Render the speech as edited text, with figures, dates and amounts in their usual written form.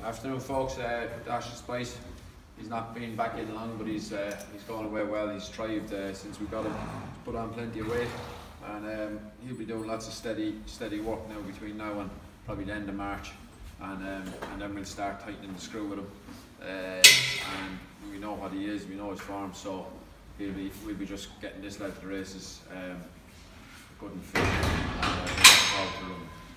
Afternoon, folks. Dash Spice. He's not been back in long, but he's gone away well. He's thrived since we got him. He's put on plenty of weight, and he'll be doing lots of steady work now between now and probably the end of March, and then we'll start tightening the screw with him. And we know what he is. We know his form, so we'll be just getting this lad to the races. Good and fit. And,